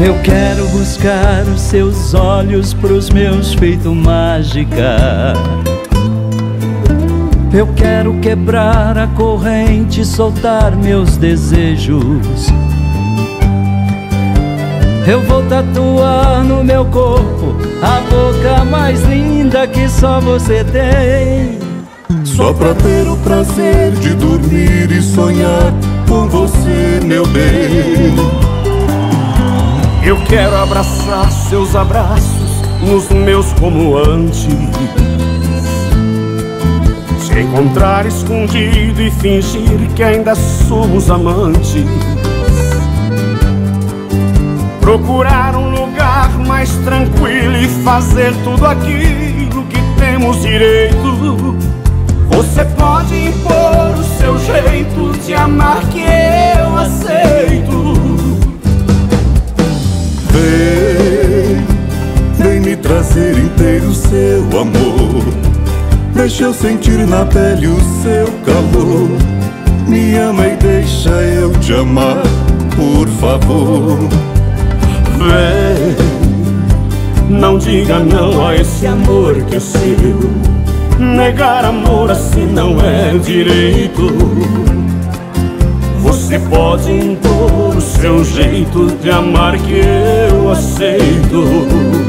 Eu quero buscar os seus olhos pros meus feito mágica. Eu quero quebrar a corrente, soltar meus desejos. Eu vou tatuar no meu corpo a boca mais linda que só você tem, só pra ter o prazer de dormir e sonhar com você, meu bem. Eu quero abraçar seus abraços nos meus como antes, te encontrar escondido e fingir que ainda somos amantes. Procurar um lugar mais tranquilo e fazer tudo aquilo que temos direito. Você pode impor o seu jeito de amar que eu aceito. Vem me trazer inteiro seu amor. Deixa eu sentir na pele o seu calor. Me ama e deixa eu te amar, por favor. Vem, não diga não a esse amor que é seu. Negar amor assim não é direito. Você pode impor o seu jeito de amar que eu aceito.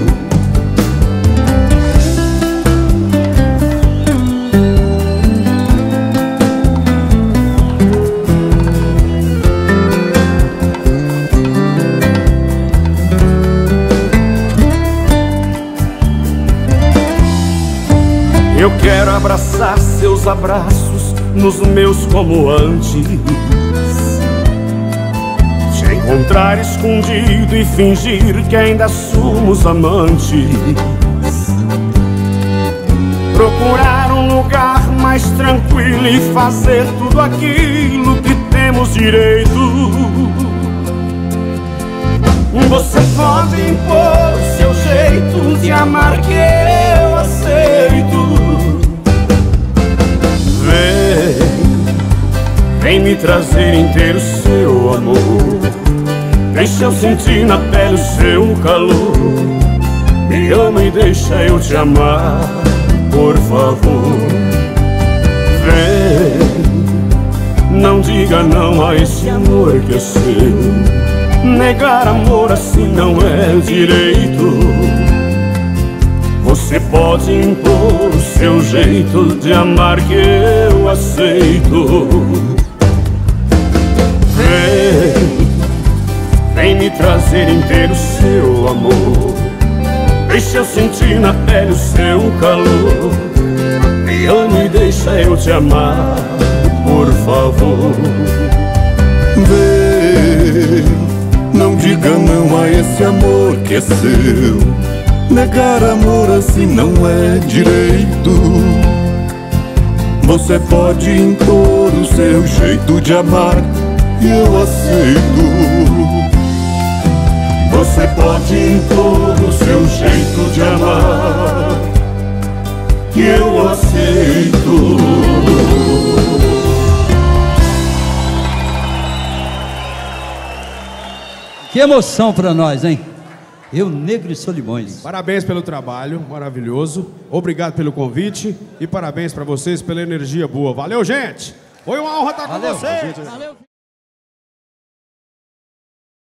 Eu quero abraçar seus abraços nos meus como antes, te encontrar escondido e fingir que ainda somos amantes. Procurar um lugar mais tranquilo e fazer tudo aquilo que temos direito. Você pode impor o seu jeito de amar que eu aceito. Vem me trazer inteiro seu amor. Deixa eu sentir na pele o seu calor. Me ama e deixa eu te amar, por favor. Vem, não diga não a esse amor que é seu. Negar amor assim não é direito. Você pode impor o seu jeito de amar que eu aceito. Vem me trazer inteiro seu amor. Deixa eu sentir na pele o seu calor. Me ama e deixa eu te amar, por favor. Vem, não diga não a esse amor que é seu. Negar amor assim não é direito. Você pode impor o seu jeito de amar e eu aceito. Você pode impor o seu jeito de amar e eu aceito. Que emoção pra nós, hein? Eu, Negro e Solimões. Parabéns pelo trabalho, maravilhoso. Obrigado pelo convite e parabéns pra vocês pela energia boa. Valeu, gente! Foi uma honra estar com vocês! Valeu.